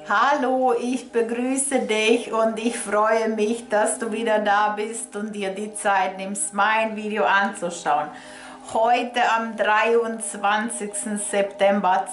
Hallo, ich begrüße dich und ich freue mich, dass du wieder da bist und dir die Zeit nimmst, mein Video anzuschauen. Heute am 23. September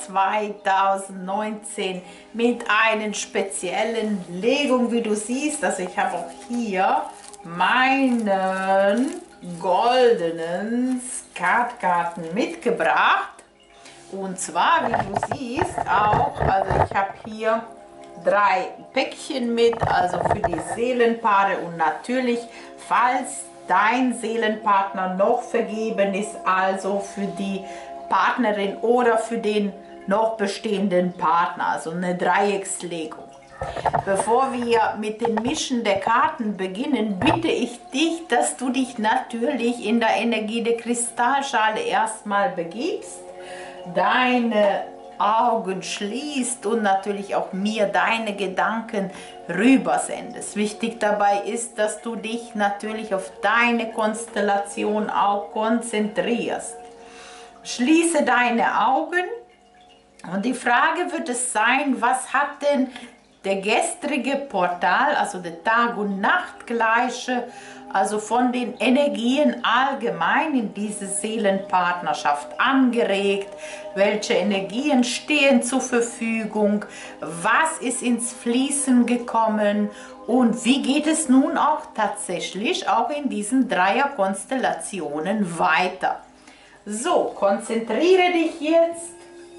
2019 mit einer speziellen Legung, wie du siehst. Also ich habe auch hier meinen goldenen Skatkarten mitgebracht. Und zwar, wie du siehst, auch, also ich habe hier 3 Päckchen mit, also für die Seelenpaare und natürlich, falls dein Seelenpartner noch vergeben ist, also für die Partnerin oder für den noch bestehenden Partner, also eine Dreieckslegung. Bevor wir mit dem Mischen der Karten beginnen, bitte ich dich, dass du dich natürlich in der Energie der Kristallschale erstmal begibst, deine Augen schließt und natürlich auch mir deine Gedanken rübersendest. Wichtig dabei ist, dass du dich natürlich auf deine Konstellation auch konzentrierst. Schließe deine Augen und die Frage wird es sein, was hat denn der gestrige Portal, also der Tag- und Nachtgleiche, also von den Energien allgemein in diese Seelenpartnerschaft angeregt, welche Energien stehen zur Verfügung, was ist ins Fließen gekommen und wie geht es nun auch tatsächlich auch in diesen Dreierkonstellationen weiter. So, konzentriere dich jetzt.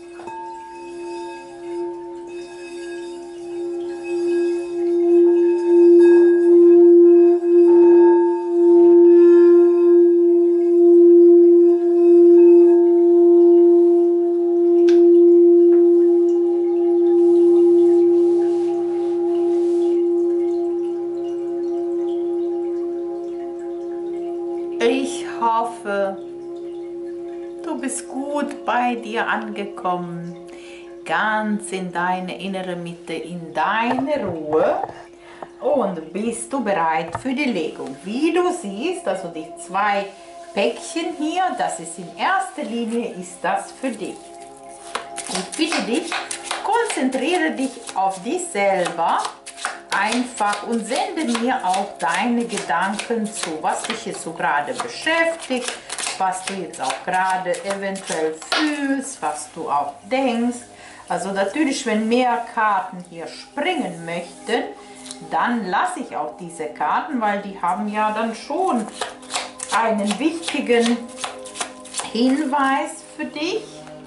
Ich hoffe, du bist gut bei dir angekommen, ganz in deine innere Mitte, in deine Ruhe und bist du bereit für die Legung. Wie du siehst, also die 2 Päckchen hier, das ist in erster Linie, ist das für dich. Ich bitte dich, konzentriere dich auf dich selber einfach und sende mir auch deine Gedanken zu, was dich jetzt so gerade beschäftigt, was du jetzt auch gerade eventuell fühlst, was du auch denkst. Also natürlich, wenn mehr Karten hier springen möchten, dann lasse ich auch diese Karten, weil die haben ja dann schon einen wichtigen Hinweis für dich.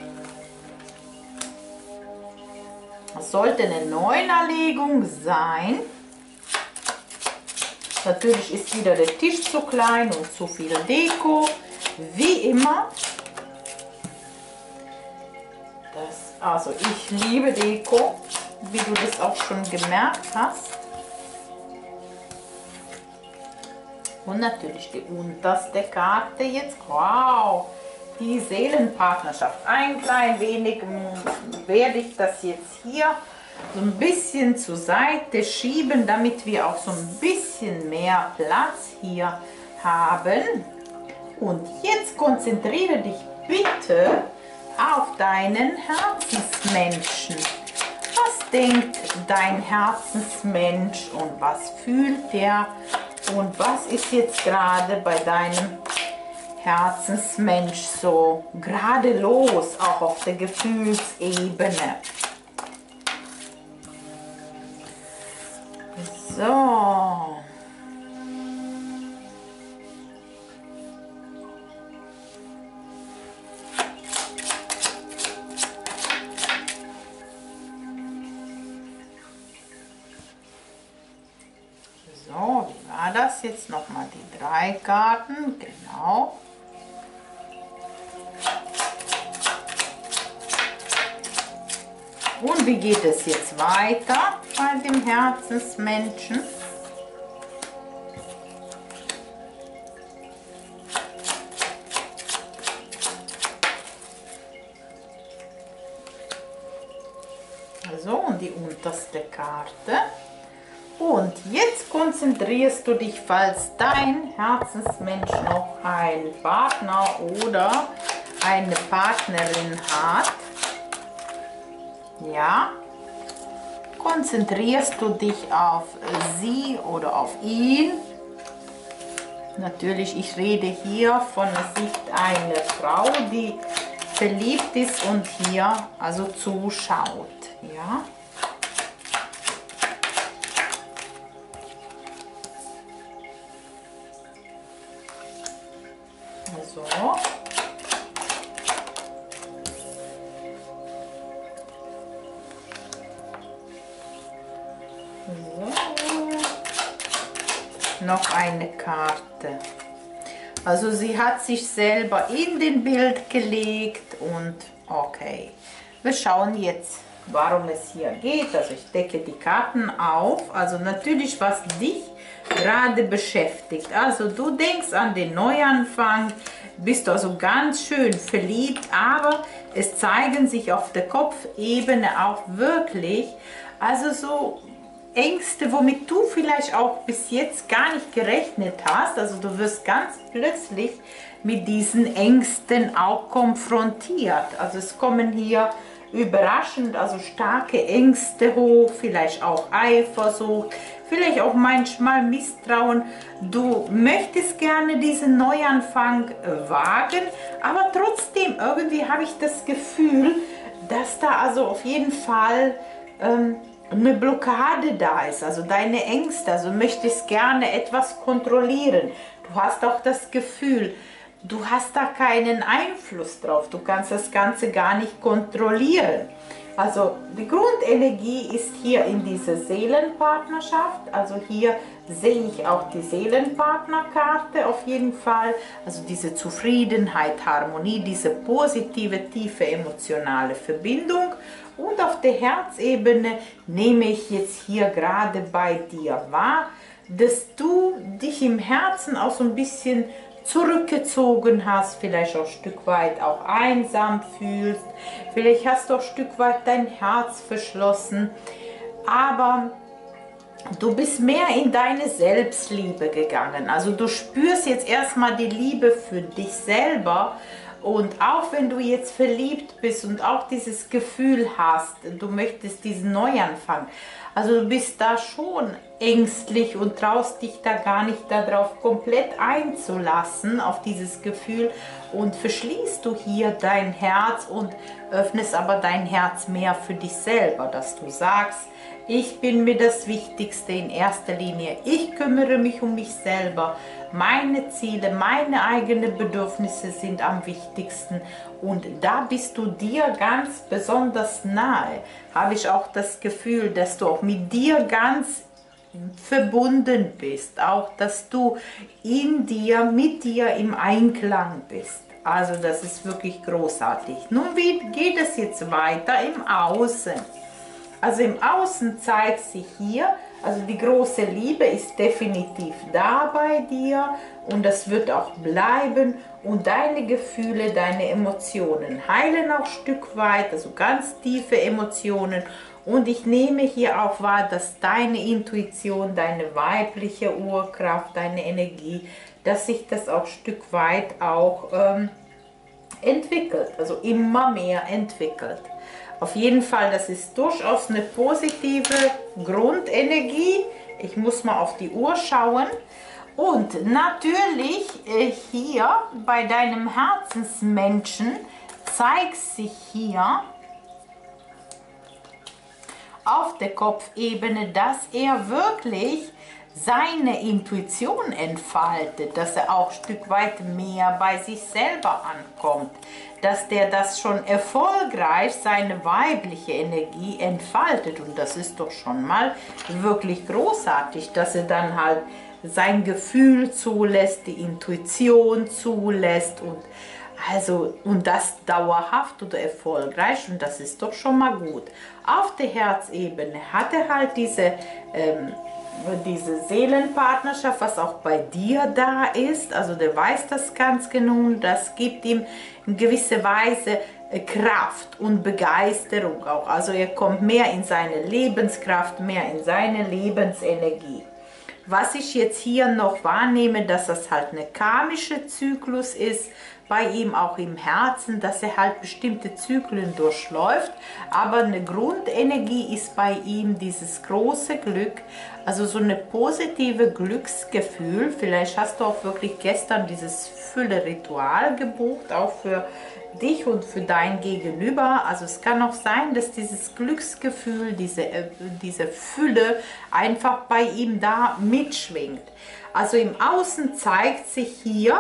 Es sollte eine Neunerlegung sein. Natürlich ist wieder der Tisch zu klein und zu viel Deko. Wie immer. Also ich liebe Deko, wie du das auch schon gemerkt hast. Und natürlich die unterste Karte jetzt. Wow! Die Seelenpartnerschaft. Ein klein wenig werde ich das jetzt hier so ein bisschen zur Seite schieben, damit wir auch so ein bisschen mehr Platz hier haben. Und jetzt konzentriere dich bitte auf deinen Herzensmenschen. Was denkt dein Herzensmensch und was fühlt er und was ist jetzt gerade bei deinem Herzensmensch so gerade los, auch auf der Gefühlsebene. So. So, wie war das jetzt nochmal? Die 3 Karten, genau. Und wie geht es jetzt weiter bei dem Herzensmenschen? So, und die unterste Karte. Und jetzt konzentrierst du dich, falls dein Herzensmensch noch einen Partner oder eine Partnerin hat. Ja, konzentrierst du dich auf sie oder auf ihn. Natürlich, ich rede hier von der Sicht einer Frau, die verliebt ist und hier also zuschaut. Ja. So. Noch eine Karte. Also sie hat sich selber in den Bild gelegt und okay. Wir schauen jetzt, warum es hier geht. Also ich decke die Karten auf. Also natürlich, was dich gerade beschäftigt. Also du denkst an den Neuanfang, bist also ganz schön verliebt, aber es zeigen sich auf der Kopfebene auch wirklich, also so Ängste, womit du vielleicht auch bis jetzt gar nicht gerechnet hast. Also du wirst ganz plötzlich mit diesen Ängsten auch konfrontiert. Also es kommen hier überraschend, also starke Ängste hoch, vielleicht auch Eifersucht, vielleicht auch manchmal Misstrauen. Du möchtest gerne diesen Neuanfang wagen, aber trotzdem irgendwie habe ich das Gefühl, dass da also auf jeden Fall eine Blockade da ist, also deine Ängste, also möchtest gerne etwas kontrollieren. Du hast auch das Gefühl, du hast da keinen Einfluss drauf, du kannst das Ganze gar nicht kontrollieren. Also die Grundenergie ist hier in dieser Seelenpartnerschaft, also hier sehe ich auch die Seelenpartnerkarte auf jeden Fall, also diese Zufriedenheit, Harmonie, diese positive, tiefe emotionale Verbindung. Und auf der Herzebene nehme ich jetzt hier gerade bei dir wahr, dass du dich im Herzen auch so ein bisschen zurückgezogen hast, vielleicht auch ein Stück weit auch einsam fühlst, vielleicht hast du auch ein Stück weit dein Herz verschlossen, aber du bist mehr in deine Selbstliebe gegangen. Also du spürst jetzt erstmal die Liebe für dich selber. Und auch wenn du jetzt verliebt bist und auch dieses Gefühl hast, du möchtest diesen Neuanfang, also du bist da schon ängstlich und traust dich da gar nicht darauf komplett einzulassen, auf dieses Gefühl, und verschließt du hier dein Herz und öffnest aber dein Herz mehr für dich selber, dass du sagst, ich bin mir das Wichtigste in erster Linie. Ich kümmere mich um mich selber. Meine Ziele, meine eigenen Bedürfnisse sind am wichtigsten. Und da bist du dir ganz besonders nahe. Habe ich auch das Gefühl, dass du auch mit dir ganz verbunden bist. Auch, dass du in dir, mit dir im Einklang bist. Also das ist wirklich großartig. Nun, wie geht es jetzt weiter im Außen? Also im Außen zeigt sich hier, also die große Liebe ist definitiv da bei dir und das wird auch bleiben und deine Gefühle, deine Emotionen heilen auch ein Stück weit, also ganz tiefe Emotionen, und ich nehme hier auch wahr, dass deine Intuition, deine weibliche Urkraft, deine Energie, dass sich das auch ein Stück weit auch entwickelt, also immer mehr entwickelt. Auf jeden Fall, das ist durchaus eine positive Grundenergie. Ich muss mal auf die Uhr schauen. Und natürlich hier bei deinem Herzensmenschen zeigt sich hier auf der Kopfebene, dass er wirklich seine Intuition entfaltet, dass er auch ein Stück weit mehr bei sich selber ankommt, dass der das schon erfolgreich seine weibliche Energie entfaltet, und das ist doch schon mal wirklich großartig, dass er dann halt sein Gefühl zulässt, die Intuition zulässt und das dauerhaft oder erfolgreich, und das ist doch schon mal gut. Auf der Herzebene hat er halt diese Seelenpartnerschaft, was auch bei dir da ist, also der weiß das ganz genau, das gibt ihm in gewisser Weise Kraft und Begeisterung auch, also er kommt mehr in seine Lebenskraft, mehr in seine Lebensenergie. Was ich jetzt hier noch wahrnehme, dass das halt eine karmische Zyklus ist, bei ihm auch im Herzen, dass er halt bestimmte Zyklen durchläuft. Aber eine Grundenergie ist bei ihm dieses große Glück, also so eine positive Glücksgefühl. Vielleicht hast du auch wirklich gestern dieses Fülle-Ritual gebucht, auch für dich und für dein Gegenüber. Also es kann auch sein, dass dieses Glücksgefühl, diese Fülle einfach bei ihm da mitschwingt. Also im Außen zeigt sich hier,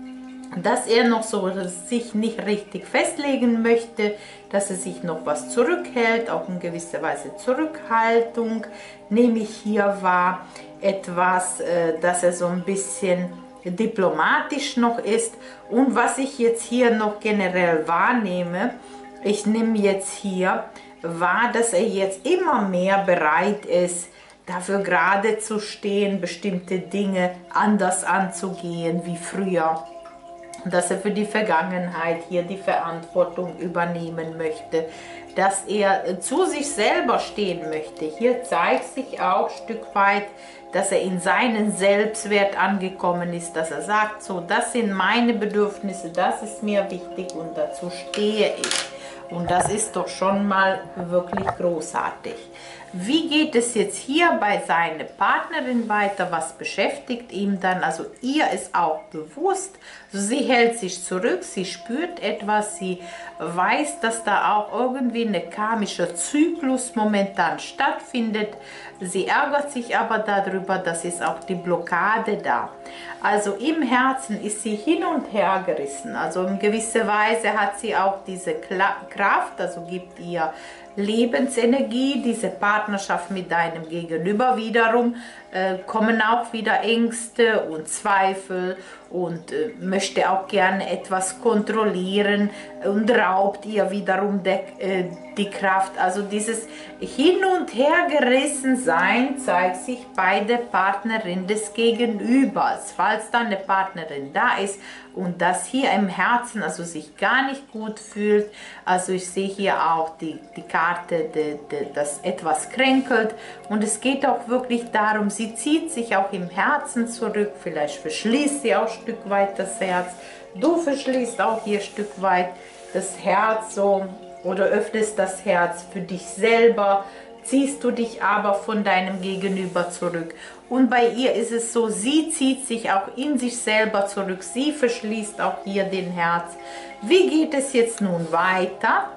dass er noch so sich nicht richtig festlegen möchte, dass er sich noch was zurückhält, auch in gewisser Weise Zurückhaltung nehme ich hier wahr, etwas, dass er so ein bisschen diplomatisch noch ist. Und was ich jetzt hier noch generell wahrnehme, ich nehme jetzt hier wahr, dass er jetzt immer mehr bereit ist, dafür gerade zu stehen, bestimmte Dinge anders anzugehen wie früher. Dass er für die Vergangenheit hier die Verantwortung übernehmen möchte, dass er zu sich selber stehen möchte. Hier zeigt sich auch ein Stück weit, dass er in seinen Selbstwert angekommen ist, dass er sagt, so, das sind meine Bedürfnisse, das ist mir wichtig und dazu stehe ich. Und das ist doch schon mal wirklich großartig. Wie geht es jetzt hier bei seiner Partnerin weiter? Was beschäftigt ihn dann? Also ihr ist auch bewusst, also sie hält sich zurück, sie spürt etwas, sie weiß, dass da auch irgendwie ein karmischer Zyklus momentan stattfindet. Sie ärgert sich aber darüber, dass ist auch die Blockade da. Also im Herzen ist sie hin und her gerissen. Also in gewisser Weise hat sie auch diese Kraft, also gibt ihr Lebensenergie, diese Partnerschaft mit deinem Gegenüber wiederum, kommen auch wieder Ängste und Zweifel und möchte auch gerne etwas kontrollieren und raubt ihr wiederum die Kraft. Also dieses Hin- und Hergerissensein zeigt sich bei der Partnerin des Gegenübers. Falls dann eine Partnerin da ist und das hier im Herzen also sich gar nicht gut fühlt, also ich sehe hier auch die Karte, das etwas kränkelt und es geht auch wirklich darum, sie zieht sich auch im Herzen zurück, vielleicht verschließt sie auch ein Stück weit das Herz, du verschließt auch hier ein Stück weit das Herz so oder öffnest das Herz für dich selber, ziehst du dich aber von deinem Gegenüber zurück. Und bei ihr ist es so, sie zieht sich auch in sich selber zurück, sie verschließt auch hier den Herz. Wie geht es jetzt nun weiter?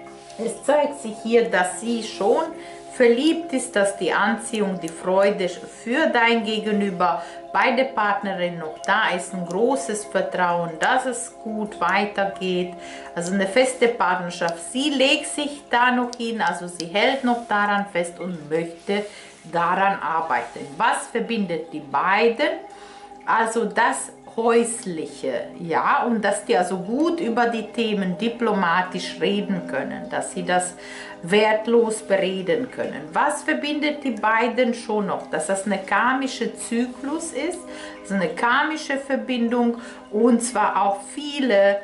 Es zeigt sich hier, dass sie schon verliebt ist, dass die Anziehung, die Freude für dein Gegenüber bei der Partnerin noch da ist, ein großes Vertrauen, dass es gut weitergeht, also eine feste Partnerschaft. Sie legt sich da noch hin, also sie hält noch daran fest und möchte daran arbeiten. Was verbindet die beiden? Also das Häusliche, ja, und dass die also gut über die Themen diplomatisch reden können, dass sie das wertlos bereden können. Was verbindet die beiden schon noch? Dass das eine karmische Zyklus ist, also eine karmische Verbindung und zwar auch viele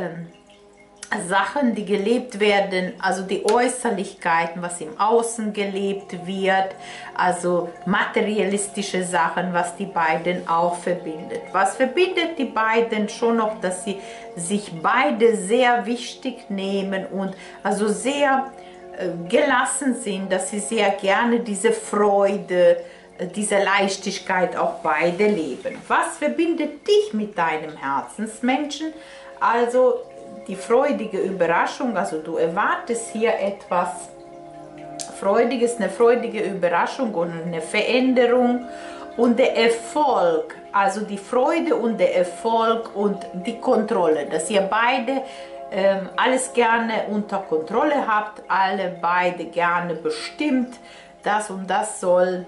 Sachen, die gelebt werden, also die Äußerlichkeiten, was im Außen gelebt wird, also materialistische Sachen, was die beiden auch verbindet. Was verbindet die beiden schon noch, dass sie sich beide sehr wichtig nehmen und also sehr gelassen sind, dass sie sehr gerne diese Freude, diese Leichtigkeit auch beide leben. Was verbindet dich mit deinem Herzensmenschen? Also die freudige Überraschung, also du erwartest hier etwas Freudiges, eine freudige Überraschung und eine Veränderung und der Erfolg, also die Freude und der Erfolg und die Kontrolle, dass ihr beide alles gerne unter Kontrolle habt, alle beide gerne bestimmt, das und das soll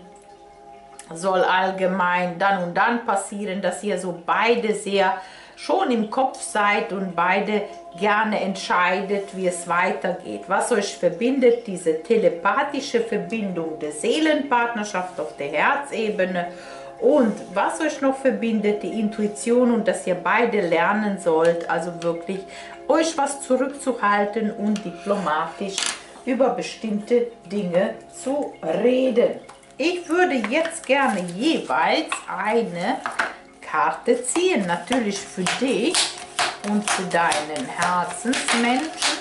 allgemein dann und dann passieren, dass ihr so beide sehr schon im Kopf seid und beide gerne entscheidet, wie es weitergeht. Was euch verbindet, diese telepathische Verbindung der Seelenpartnerschaft auf der Herzebene und was euch noch verbindet, die Intuition und dass ihr beide lernen sollt, also wirklich euch was zurückzuhalten und diplomatisch über bestimmte Dinge zu reden. Ich würde jetzt gerne jeweils eine Karte ziehen, natürlich für dich. und für deinen Herzensmenschen.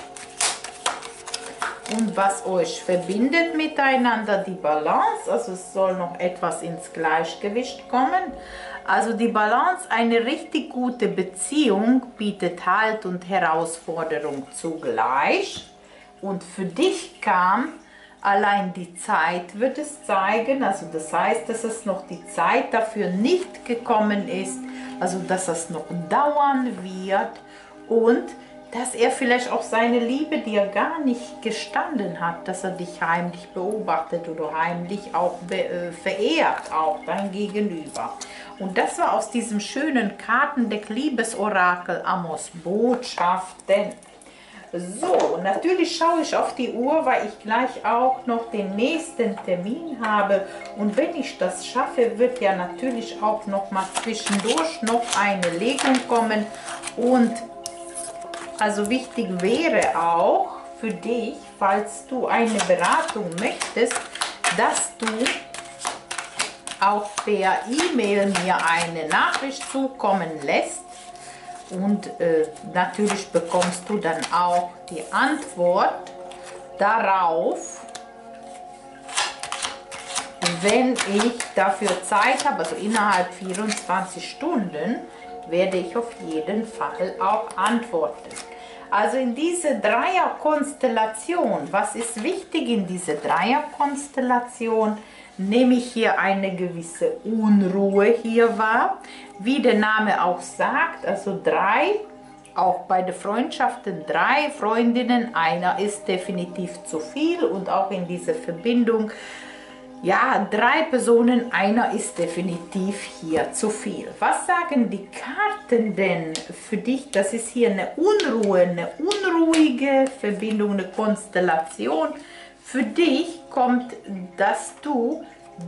Und was euch verbindet miteinander, die Balance, also es soll noch etwas ins Gleichgewicht kommen. Also die Balance, eine richtig gute Beziehung bietet Halt und Herausforderung zugleich. Und für dich kam allein die Zeit, wird es zeigen, also das heißt, dass es noch die Zeit dafür nicht gekommen ist, also dass es noch dauern wird und dass er vielleicht auch seine Liebe dir gar nicht gestanden hat, dass er dich heimlich beobachtet oder heimlich auch verehrt, auch dein Gegenüber. Und das war aus diesem schönen Kartendeck Liebesorakel Amos Botschaften. So, natürlich schaue ich auf die Uhr, weil ich gleich auch noch den nächsten Termin habe. Und wenn ich das schaffe, wird ja natürlich auch noch mal zwischendurch noch eine Legung kommen. Und also wichtig wäre auch für dich, falls du eine Beratung möchtest, dass du auch per E-Mail mir eine Nachricht zukommen lässt. Und natürlich bekommst du dann auch die Antwort darauf, wenn ich dafür Zeit habe, also innerhalb 24 Stunden, werde ich auf jeden Fall auch antworten. Also in diese Dreierkonstellation, was ist wichtig in dieser Dreierkonstellation? Nehme ich hier eine gewisse Unruhe hier wahr, wie der Name auch sagt, also 3, auch bei den Freundschaften 3 Freundinnen, einer ist definitiv zu viel und auch in dieser Verbindung, ja, 3 Personen, einer ist definitiv hier zu viel. Was sagen die Karten denn für dich? Das ist hier eine Unruhe, eine unruhige Verbindung, eine Konstellation. Für dich kommt, dass du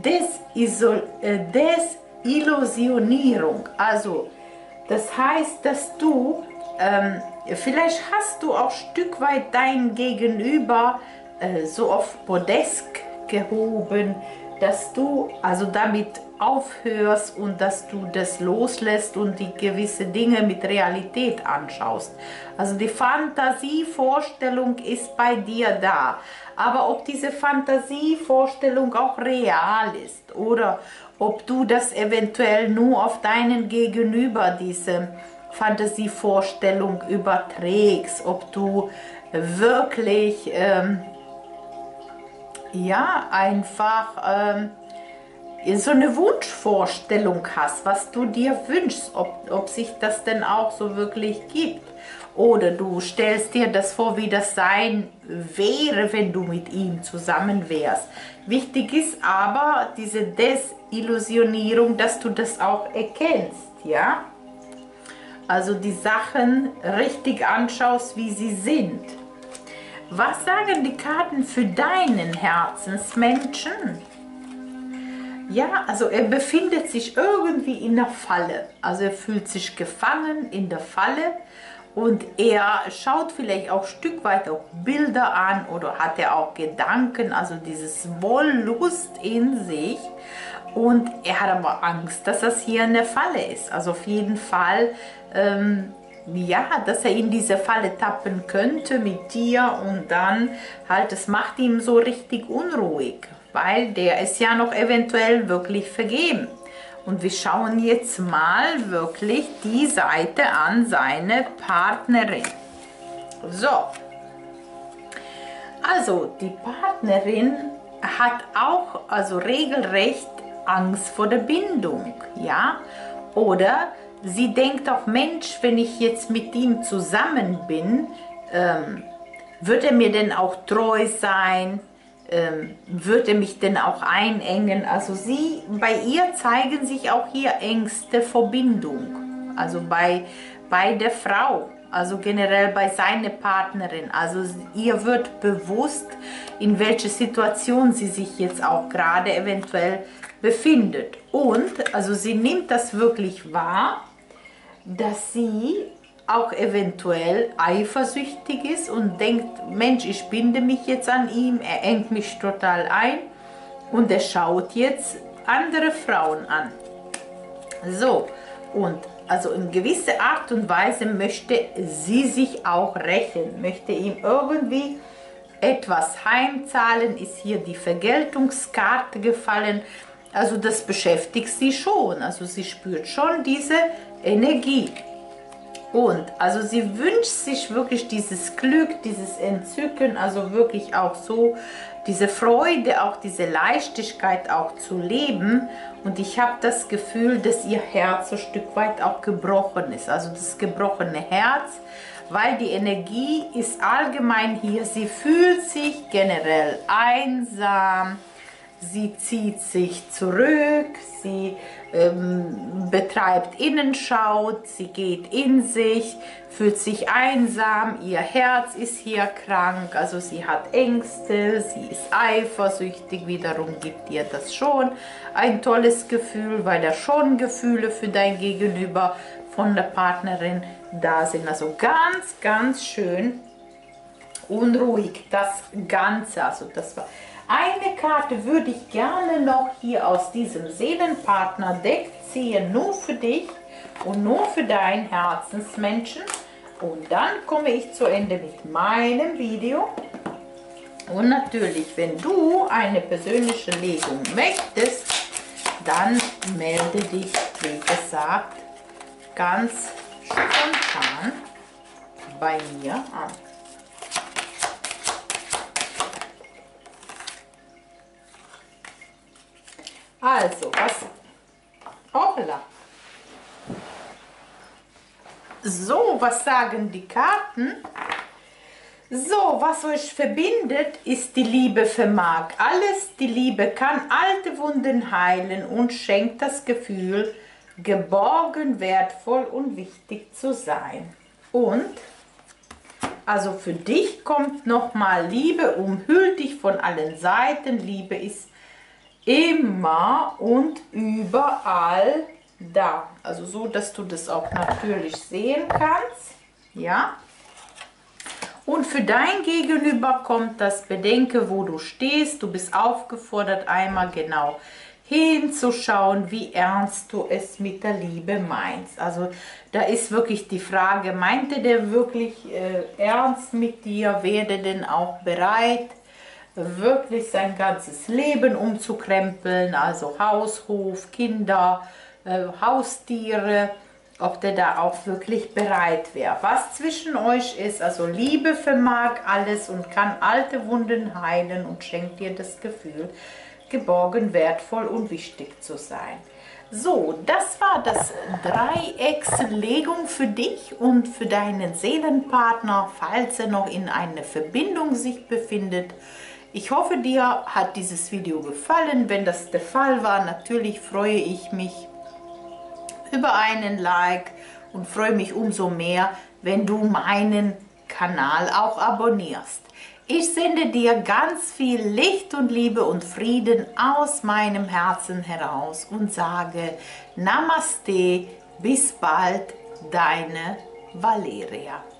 Desillusionierung, also das heißt, dass du, vielleicht hast du auch ein Stück weit dein Gegenüber so auf Podest gehoben, dass du also damit aufhörst und dass du das loslässt und die gewisse Dinge mit Realität anschaust. Also die Fantasievorstellung ist bei dir da. Aber ob diese Fantasievorstellung auch real ist oder ob du das eventuell nur auf deinen Gegenüber diese Fantasievorstellung überträgst, ob du wirklich ja, einfach so eine Wunschvorstellung hast, was du dir wünschst, ob sich das denn auch so wirklich gibt. Oder du stellst dir das vor, wie das sein wäre, wenn du mit ihm zusammen wärst. Wichtig ist aber diese Desillusionierung, dass du das auch erkennst, ja? Also die Sachen richtig anschaust, wie sie sind. Was sagen die Karten für deinen Herzensmenschen? Ja, also er befindet sich irgendwie in der Falle. Also er fühlt sich gefangen in der Falle und er schaut vielleicht auch ein Stück weit auch Bilder an oder hat er auch Gedanken, also dieses Wollust in sich. Und er hat aber Angst, dass das hier eine Falle ist. Also auf jeden Fall, ja, dass er in diese Falle tappen könnte mit dir und dann halt, es macht ihm so richtig unruhig, weil der ist ja noch eventuell wirklich vergeben. Und wir schauen jetzt mal wirklich die Seite an seine Partnerin. So, also die Partnerin hat auch also regelrecht Angst vor der Bindung, ja, oder sie denkt auch, Mensch, wenn ich jetzt mit ihm zusammen bin, wird er mir denn auch treu sein? Wird er mich denn auch einengen? Also bei ihr zeigen sich auch hier Ängste vor Bindung. Also bei der Frau, also generell bei seiner Partnerin. Also ihr wird bewusst, in welcher Situation sie sich jetzt auch gerade eventuell befindet. Und also sie nimmt das wirklich wahr, dass sie auch eventuell eifersüchtig ist und denkt, Mensch, ich binde mich jetzt an ihm, er engt mich total ein und er schaut jetzt andere Frauen an. So, und also in gewisser Art und Weise möchte sie sich auch rächen, möchte ihm irgendwie etwas heimzahlen, ist hier die Vergeltungskarte gefallen. Also das beschäftigt sie schon, also sie spürt schon diese Energie. Und also sie wünscht sich wirklich dieses Glück, dieses Entzücken, also wirklich auch so diese Freude, auch diese Leichtigkeit auch zu leben. Und ich habe das Gefühl, dass ihr Herz so ein Stück weit auch gebrochen ist, also das gebrochene Herz, weil die Energie ist allgemein hier, sie fühlt sich generell einsam, sie zieht sich zurück, sie betreibt Innenschau, sie geht in sich, fühlt sich einsam, ihr Herz ist hier krank, also sie hat Ängste, sie ist eifersüchtig, wiederum gibt ihr das schon ein tolles Gefühl, weil da schon Gefühle für dein Gegenüber von der Partnerin da sind, also ganz, ganz schön unruhig das Ganze, also das war... Eine Karte würde ich gerne noch hier aus diesem Seelenpartner-Deck ziehen, nur für dich und nur für deinen Herzensmenschen. Und dann komme ich zu Ende mit meinem Video. Und natürlich, wenn du eine persönliche Legung möchtest, dann melde dich, wie gesagt, ganz spontan bei mir an. Also, hoppla. So, was sagen die Karten? So, was euch verbindet, ist die Liebe vermag alles. Die Liebe kann alte Wunden heilen und schenkt das Gefühl, geborgen, wertvoll und wichtig zu sein. Und, also für dich kommt nochmal Liebe, umhüllt dich von allen Seiten. Liebe ist immer und überall da, also so, dass du das auch natürlich sehen kannst, ja. Und für dein Gegenüber kommt das: Bedenke, wo du stehst. Du bist aufgefordert, einmal genau hinzuschauen, wie ernst du es mit der Liebe meinst. Also da ist wirklich die Frage, meinte der wirklich ernst mit dir? Wäre denn auch bereit, wirklich sein ganzes Leben umzukrempeln, also Haus, Hof, Kinder, Haustiere, ob der da auch wirklich bereit wäre. Was zwischen euch ist, also Liebe vermag alles und kann alte Wunden heilen und schenkt dir das Gefühl, geborgen, wertvoll und wichtig zu sein. So, das war das Dreieckslegung für dich und für deinen Seelenpartner, falls er noch in einer Verbindung sich befindet. Ich hoffe, dir hat dieses Video gefallen. Wenn das der Fall war, natürlich freue ich mich über einen Like und freue mich umso mehr, wenn du meinen Kanal auch abonnierst. Ich sende dir ganz viel Licht und Liebe und Frieden aus meinem Herzen heraus und sage Namaste, bis bald, deine Valeria.